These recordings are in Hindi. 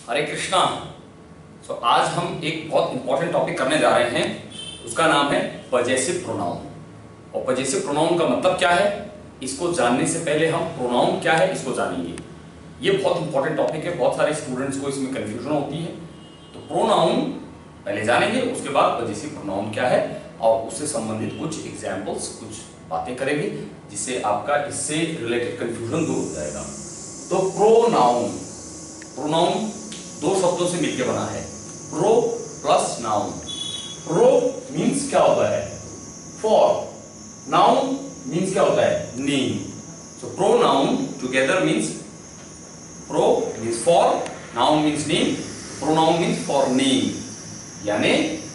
हरे कृष्णा। आज हम एक बहुत इंपॉर्टेंट टॉपिक करने जा रहे हैं, उसका नाम है पजेसिव प्रोनाउन। और पजेसिव प्रोनाउन का मतलब क्या है, इसको जानने से पहले हम प्रोनाउन क्या है इसको जानेंगे। ये बहुत इंपॉर्टेंट टॉपिक है, बहुत सारे स्टूडेंट्स को इसमें कंफ्यूजन होती है। तो प्रोनाउन पहले जानेंगे, उसके बाद पजेसिव प्रोनाउन क्या है और उससे संबंधित कुछ एग्जाम्पल्स, कुछ बातें करेंगे जिससे आपका इससे रिलेटेड कंफ्यूजन दूर हो जाएगा। तो प्रोनाउन, प्रोनाउन दो शब्दों से मिलकर बना है, pro plus noun. Pro means क्या होता है, फॉर। नाउन मीन्स क्या होता है, name. So pronoun together means, pro means for, noun means name, pronoun means for name. यानी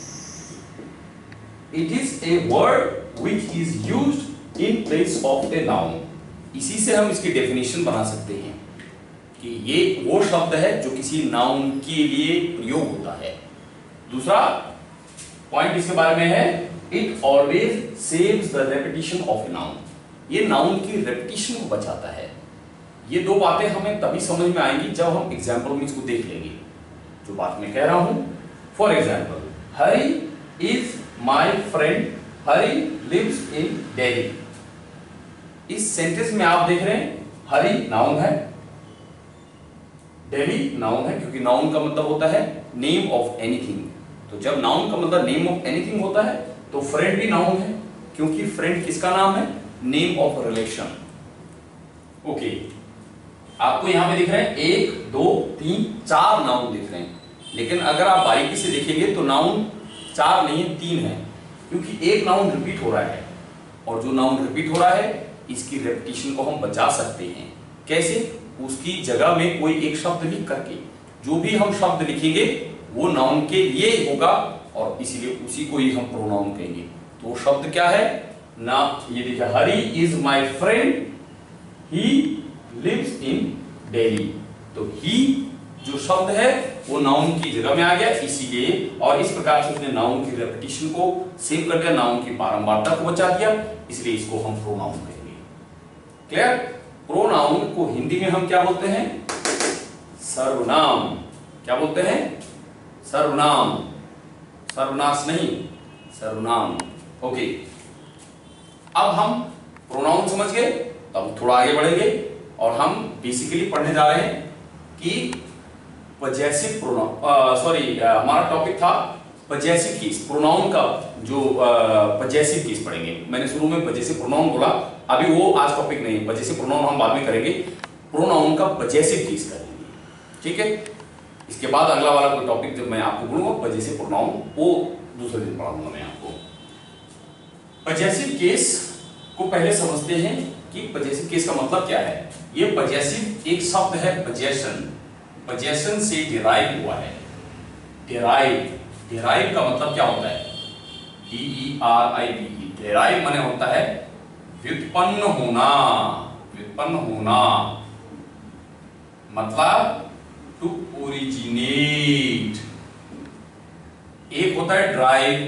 it is a word which is used in place of a noun. इसी से हम इसकी डेफिनेशन बना सकते हैं कि ये वो शब्द है जो किसी नाउन के लिए प्रयोग होता है। दूसरा पॉइंट इसके बारे में है, it always saves the repetition of a noun. ये नाउन की रेपिटेशन को बचाता है। ये दो बातें हमें तभी समझ में आएंगी जब हम एग्जाम्पल में इसको देख लेंगे जो बात मैं कह रहा हूं। For example, Hari is my friend, Hari lives in Delhi. इस सेंटेंस में आप देख रहे हैं हरी नाउन है, दिल्ली नाउन है, क्योंकि नाउन का मतलब होता है नेम ऑफ एनीथिंग। तो जब नाउन का मतलब नेम ऑफ एनीथिंग होता है तो फ्रेंड भी नाउन है, क्योंकि फ्रेंड किसका नाम है, नेम ऑफ रिलेशन। ओके, आपको यहां पे दिख रहे हैं 1 2 3 4 नाउन दिख रहे हैं, लेकिन अगर आप बारीकी से देखेंगे तो नाउन 4 नहीं है, 3 है, क्योंकि एक नाउन रिपीट हो रहा है। और जो नाउन रिपीट हो रहा है इसकी रेपिटेशन को हम बचा सकते हैं। कैसे? उसकी जगह में कोई एक शब्द लिख करके। जो भी हम शब्द लिखेंगे वो नाउन के लिए होगा और इसीलिए उसी को ही हम प्रोनाउन कहेंगे। तो शब्द क्या है ना, ये देखिए, Hari is my friend, he lives in Delhi. तो ही जो शब्द है वो नाउन की जगह में आ गया, इसीलिए, और इस प्रकार से उसने नाउन की रेपिटेशन को सेव कर दिया, नाउन की बारंबारता को बचा दिया, इसलिए इसको हम प्रोनाउन कहेंगे। क्लियर? प्रोनाउन को हिंदी में हम क्या बोलते हैं, सर्वनाम। क्या बोलते हैं, सर्वनाम। सर्वनाश नहीं, सर्वनाम। ओके, अब हम प्रोनाउन समझ गए, अब थोड़ा आगे बढ़ेंगे और हम बेसिकली पढ़ने जा रहे हैं कि पजेसिव प्रोनाउन, सॉरी, हमारा टॉपिक था पजेसिव केस। प्रोनाउन का जो पजेसिव केस पढ़ेंगे। मैंने शुरू में पजेसिव प्रोनाउन बोला, अभी वो आज टॉपिक नहीं है। पजेसिव प्रोनाउन हम बाद में करेंगे, प्रोनाउन का पजेसिव केस करेंगे, ठीक है। इसके बाद अगला वाला कोई टॉपिक जब मैं आपको बोलूंगा पजेसिव प्रोनाउन, वो दूसरे दिन पढ़ाऊंगा मैं आपको। पजेसिव केस को पहले समझते हैं कि पजेसिव केस का मतलब क्या है। ये पजेसिव एक शब्द है, पजेशन। पजेशन से डिराइव हुआ है। डिराइव, डिराइव का मतलब क्या होता है, DERIVE। डिराइव माने होता है व्युत्पन्न होना। व्युत्पन्न होना मतलब टू ओरिजिनेट। एक होता है ड्राइव,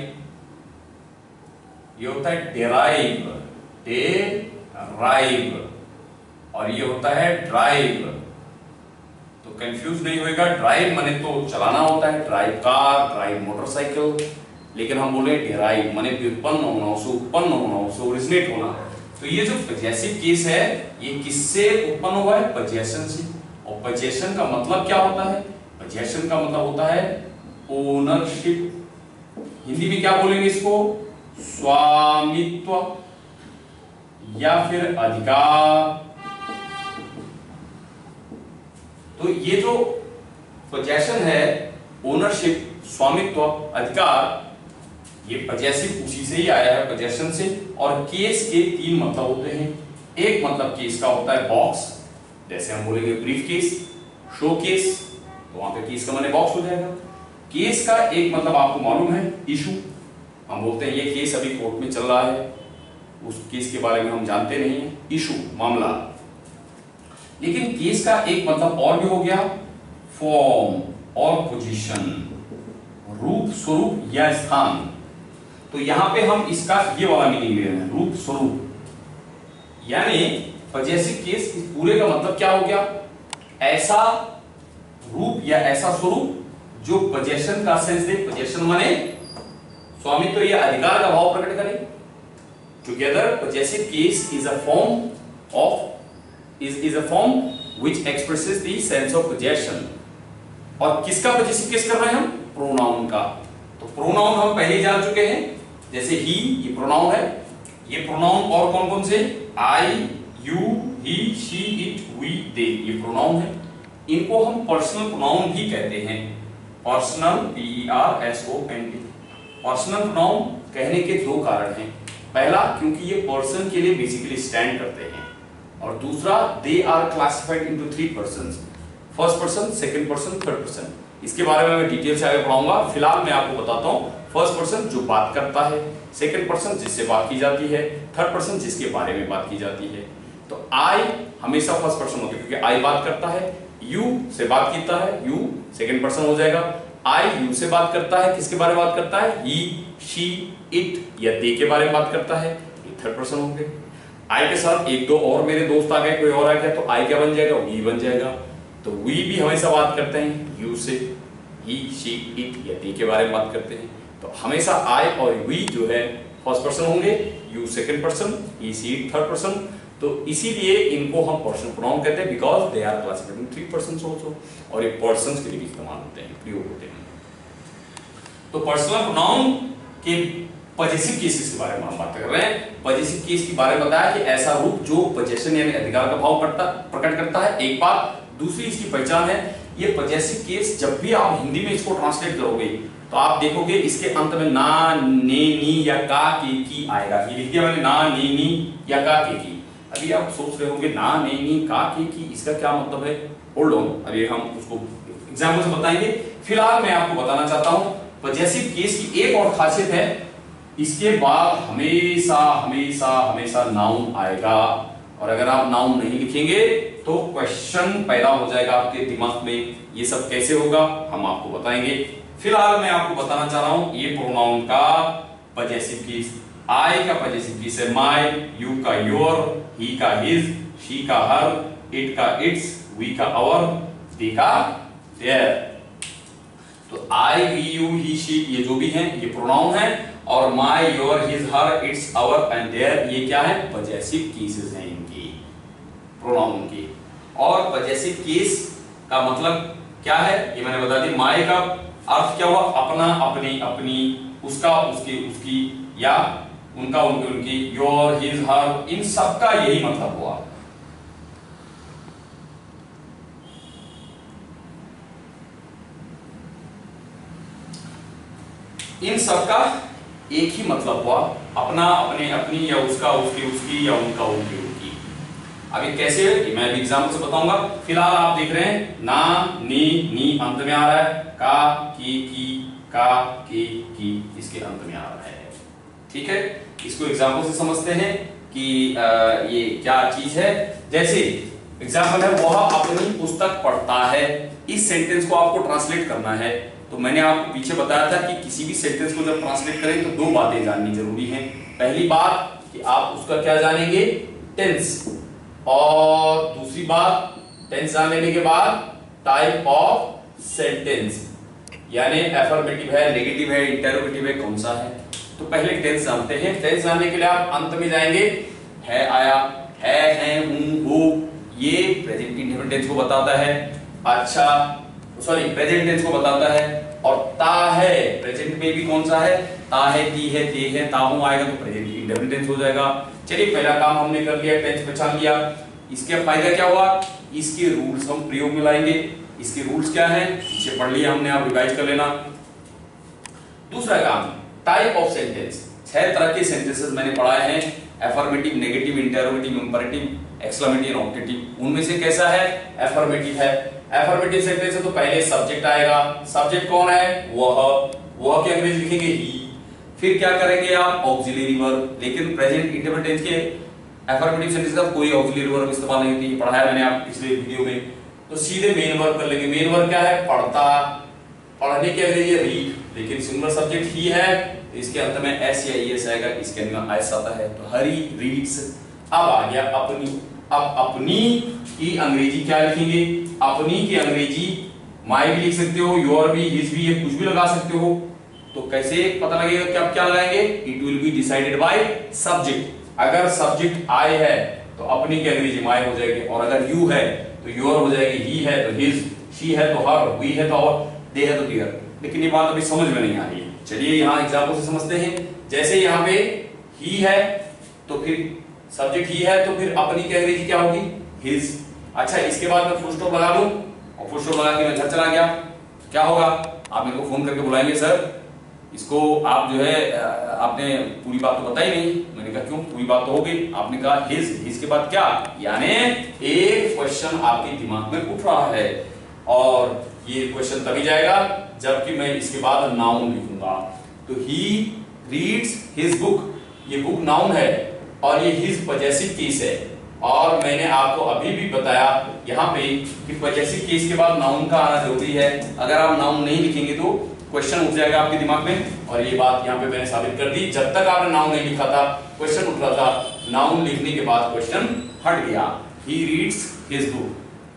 ये होता है डेराइव, डेराइव, और ये होता है ड्राइव। तो कंफ्यूज नहीं होएगा, ड्राइव माने तो चलाना होता है, ड्राइव कार, ड्राइव मोटरसाइकिल, लेकिन हम बोले डेराइव माने व्युत्पन्न होना, उससे उत्पन्न होना, उससे ओरिजिनेट होना। तो ये जो पजेसिव केस है ये किससे उत्पन्न हुआ है, पजेशन से। और पजेशन का मतलब क्या होता है, पजेशन का मतलब होता है ओनरशिप। हिंदी में क्या बोलेंगे इसको, स्वामित्व या फिर अधिकार। तो ये जो पजेशन है, ओनरशिप, स्वामित्व, अधिकार, ये पजेसिव उसी से ही आया है, पजेशन से। और केस के 3 मतलब होते हैं। एक मतलब केस का होता है बॉक्स, जैसे हम बोलेंगे ब्रीफ केस, शो केस, तो वहां पे केस का माने बॉक्स हो जाएगा। केस का एक मतलब आपको मालूम है, इशू। हम बोलते हैं ये केस अभी कोर्ट में चल रहा है, उस केस के बारे में हम जानते नहीं है, इशू, मामला। लेकिन केस का एक मतलब और भी हो गया, फॉर्म और पोजीशन, रूप, स्वरूप या स्थान। तो यहां पे हम इसका ये वाला मीनिंग ले रहे हैं, रूप, स्वरूप। यानी पजेसिव केस, इस पूरे का मतलब क्या हो गया, ऐसा रूप या ऐसा स्वरूप जो पोजेशन का सेंस दे। पोजेशन माने स्वामित्व या अधिकार का भाव प्रकट करे। Together possessive case is a form which expresses the sense of possession. और किसका पोजेसिव केस कर रहे हैं हम? प्रोनाउन का। तो प्रोनाउन हम पहले ही जान चुके हैं, जैसे ही, ये प्रोनाउन है। ये प्रोनाउन और कौन कौन से? I, you, he, she, it, we, they, ये प्रोनाउन है। इनको हम पर्सनल प्रोनाउन भी कहते हैं। Personal, PERSONAL। पर्सनल प्रोनाउन कहने के दो कारण हैं। पहला, क्योंकि ये पर्सन के लिए बेसिकली स्टैंड करते हैं, और दूसरा, they are classified into 3 persons, first person, second person, third person. इसके बारे में मैं डिटेल से आगे पढ़ाऊंगा। फिलहाल मैं आपको बताता हूं, फर्स्ट पर्सन जो बात करता है, सेकंड पर्सन जिससे बात की जाती है, थर्ड पर्सन जिसके बारे में बात की जाती है। तो आई हमेशा फर्स्ट पर्सन होती है क्योंकि आई बात करता है। यू से बात करता है, यू सेकंड पर्सन हो जाएगा। आई यू से बात करता है, किसके बारे में बात करता है? ही, शी, इट या दे के बारे में बात करता है, ये थर्ड पर्सन होंगे। आई के साथ एक दो और मेरे दोस्त आ गए, कोई और आ गया, तो आई क्या बन जाएगा? वी बन जाएगा। तो वी भी हमेशा बात करते हैं यू से, ही, शी, इट या दे के बारे में बात करते हैं। तो हमेशा आई और वी जो है फर्स्ट पर्सन होंगे, you second person, he, she, it third person. तो इसीलिए इनको हम पर्सनल प्रोनाउन कहते हैं, because they are classified in 3 persons also, और ये पर्सन्स के लिए भी इस्तेमाल होते हैं, प्रयोग होते हैं। तो पर्सनल प्रोनाउन के पॉजिटिव केसेस के बारे में हम बात कर रहे हैं। पॉजिटिव केस के बारे में बताया कि ऐसा रूप जो पोजेशन यानी अधिकार का भाव प्रकट करता है, एक बात। दूसरी इसकी पहचान है, ये पॉजिटिव केस जब भी आप हिंदी में इसको ट्रांसलेट करोगे तो आप देखोगे इसके अंत में ना, ने, नी या का, के, की आएगा। ये लिख दिया मैंने, ना, ने, नी या का, के, की। अभी आप सोच रहे होंगे ना, ने, नी, का, के, की, इसका क्या मतलब है? होल्ड ऑन, अभी हम उसको एग्जांपल से बताएंगे। फिलहाल मैं आपको बताना चाहता हूं पॉजिटिव केस की एक और खासियत है, इसके बाद हमेशा हमेशा हमेशा नाउन आएगा। और अगर आप नाउन नहीं लिखेंगे तो क्वेश्चन पैदा हो जाएगा आपके दिमाग में। ये सब कैसे होगा हम आपको बताएंगे। फिलहाल मैं आपको बताना चाह रहा हूं ये प्रोनाउन का पॉजिटिव केस। आई का पॉजिटिव केस है माय, यू का योर, ही का हिज, शी का हर, इट का इट्स, वी का आवर, दे का देयर। तो I, we, you, he, she ये जो भी हैं ये प्रोनाउन है, और my, your, his, her, its, our and their ये क्या है? पॉजिटिव केसेस हैं इनकी, प्रोनाउन की। और पॉजिटिव केस का मतलब क्या है ये मैंने बता दी। माय का अर्थ क्या हुआ? अपना, अपनी, अपनी, उसका, उसकी, उसकी, या उनका, उनकी, उनकी, योर, हिज, हर, इन सब का यही मतलब हुआ। इन सब का एक ही मतलब हुआ, अपना, अपने, अपनी, या उसका, उसकी, उसकी, या उनका, उनकी, उनकी। अब ये कैसे है मैं भी एग्जांपल से बताऊंगा। फिलहाल आप देख रहे हैं ना, नी अंत में आ रहा है, का, की, का, के, की इसके अंत में आ रहा है। ठीक है, इसको एग्जांपल से समझते हैं कि ये क्या चीज है। जैसे एग्जांपल है, वह अपनी पुस्तक पढ़ता है। इस सेंटेंस को आपको ट्रांसलेट करना है। तो मैंने आपको पीछे बताया था कि किसी भी सेंटेंस को जब ट्रांसलेट करें तो दो बातें जाननी जरूरी हैं। पहली बात कि आप उसका क्या जानेंगे? टेंस। और दूसरी बात, टेंस जान लेने के बाद टाइप ऑफ सेंटेंस, यानी एफर्मेटिव है, नेगेटिव है, इंटरोगेटिव है, कौन सा है। तो पहले टेंस जानते हैं। टेंस जानने के लिए आप अंत में जाएंगे, है आया, है, हूं, हो, ये प्रेजेंट इंडेफिनिट टेंस को बताता है। अच्छा सॉरी, प्रेजेंट टेंस को बताता है। और ता है, प्रेजेंट में भी कौन सा है? ता है, ती है, ते है, ताहू आएगा तो प्रेजेंट इंडेफिनिट टेंस हो जाएगा। चलिए पहला काम हमने कर लिया, टेंस पहचान लिया। इसके फायदा क्या हुआ? इसके रूल्स हम प्रयोग में लाएंगे। इसके रूल्स क्या हैं पीछे पढ़ लिया हमने, आप रिवाइज कर लेना। दूसरा काम, टाइप ऑफ सेंटेंस। 6 तरह के सेंटेंसेस मैंने पढ़ाए हैं, affirmative, negative, interrogative, imperative, exclamative और ऑप्टेटिव। उनमें से कैसा है? एफर्मेटिव है। एफर्मेटिव सेंटेंस है तो पहले सब्जेक्ट आएगा। सब्जेक्ट कौन है? वह के अंग्रेजी लिखेंगे ही। फिर क्या करेंगे आप? Auxiliary verb. लेकिन प्रेजेंट इंडेफिनिट टेंस के एफर्मेटिव सेंटेंस का कोई ऑक्सिलरी वर्ब इस्तेमाल नहीं होती, पढ़ाया मैंने आप पिछले वीडियो में। तो सीधे मेन वर्ब कर लेंगे। मेन वर्ब क्या है? पढ़ता, पढ़ने के अंग्रेजी है रीड, लेकिन सिंगुलर सब्जेक्ट ही है तो इसके अंत में एस या ईएस आएगा, इसके अंत में एस आता है तो हरी रीड्स। अब आ गया अपनी। अब अपनी की अंग्रेजी क्या लिखेंगे? अपनी की अंग्रेजी माई भी लिख सकते हो, योर भी, हिज भी, ये कुछ भी लगा सकते हो। तो कैसे पता लगेगा कि आप क्या लगाएंगे? It will be decided by subject. अगर सब्जेक्ट आई है तो अपनी की अंग्रेजी माई हो जाएगी, और अगर यू है तो योर हो जाएगी, ही है तो हिज, शी है तो हर, वी है तो आवर, दे है तो देयर। लेकिन ये बात अभी समझ में नहीं आ रही है। चलिए यहाँ एग्जाम्पल से समझते हैं। जैसे यहाँ पे ही है तो फिर सब्जेक्ट ही है तो फिर अपनी की अंग्रेजी क्या होगी? हिज। अच्छा, इसके बाद मैं फुल स्टॉप लगा दूं और फुल स्टॉप लगा के मैं घर चला गया, क्या होगा? आप मेरे को फोन करके बुलाएंगे, सर इसको आप जो है आपने पूरी बात तो बताई नहीं। मैंने कहा क्यों? पूरी बात तो हो गई। आपने कहा हिज, हिज के बाद क्या? यानी एक क्वेश्चन आपके दिमाग में उठ रहा है, और ये क्वेश्चन तभी जाएगा जबकि मैं इसके बाद नाउन लिखूंगा। तो ही रीड्स हिज बुक, ये बुक नाउन है और ये हिज पजेसिव केस है। और मैंने आपको अभी भी बताया यहाँ पे कि पजेसिव केस के बाद नाउन का आना जरूरी है। अगर आप नाउन नहीं लिखेंगे तो क्वेश्चन उठ जाएगा आपके दिमाग में, और ये बात यहाँ पे मैंने साबित कर दी। जब तक आपने नाउन नहीं लिखा था क्वेश्चन उठ रहा था, नाउन लिखने के बाद क्वेश्चन हट गया। He reads his book.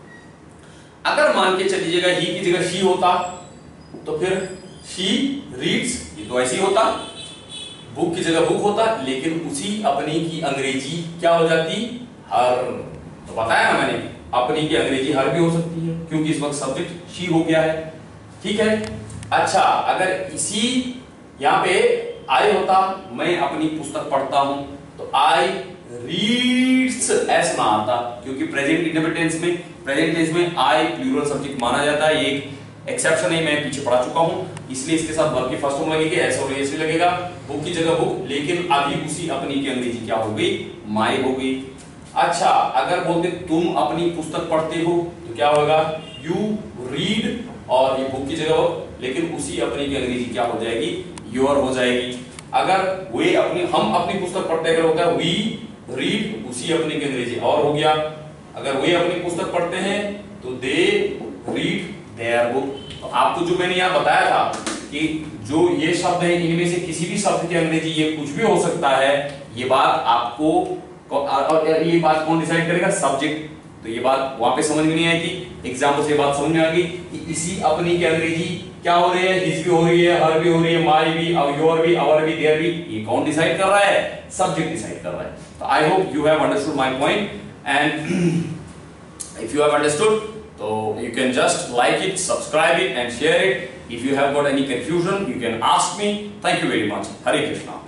अगर मान के चलिएगा ही की जगह शी होता तो फिर शी रीड्स, ये तो ऐसे ही होता। बुक की जगह बुक होता, लेकिन उसी अपनी की अंग्रेजी क्या हो जाती? हर। तो बताया ना मैंने, अपनी की अंग्रेजी हर भी हो सकती है क्योंकि इस वक्त सब्जेक्ट शी हो गया है। ठीक है। अच्छा, अगर इसी यहाँ पे आई होता, मैं अपनी पुस्तक पढ़ता हूं, तो आई रीड्स ऐसा ना आता, क्योंकि प्रेजेंट इंडेफिनिट टेंस में आई प्लूरल सब्जेक्ट माना जाता है। ये एक एक्सेप्शन है, मैं पीछे पढ़ा चुका हूं, इसलिए इसके साथ वर्ब की फर्स्ट फॉर्म लगेगी, ऐसा और ऐसे लगेगा। बुक की जगह बुक, लेकिन अभी उसी अपनी की अंग्रेजी क्या हो गई? माई हो गई। अच्छा, अगर बोलते तुम अपनी पुस्तक पढ़ते हो तो क्या होगा? यू रीड, और ये बुक की जगह बुक, लेकिन उसी अपनी की अंग्रेजी क्या हो जाएगी? योर हो जाएगी। अगर वे अपनी, हम अपनी पुस्तक पढ़ते अगर होता है वी रीड, उसी अपनी की अंग्रेजी और हो गया। अगर वे अपनी पुस्तक पढ़ते हैं तो दे रीड देयर बुक। तो आपको जो मैंने यहाँ बताया था कि जो ये शब्द है इनमें से किसी भी शब्द की अंग्रेजी ये कुछ भी हो सकता है, ये बात आपको, और ये बात कौन डिसाइड करेगा? सब्जेक्ट। तो ये बात वहां पे समझ में नहीं आई थी, एग्जाम्पल से बात समझ में आ गई कि इसी अपनी की अंग्रेजी क्या हो रही है? हिज भी हो रही है, हर भी हो रही है, माई भी, योर भी, आवर भी, देयर भी। ये कौन डिसाइड कर रहा है? सब्जेक्ट डिसाइड कर रहा है। तो I hope you have understood my point, and if you have understood तो you can just like it, subscribe it and share it. If you have got any confusion, you can ask me. Thank you very much. Hare Krishna.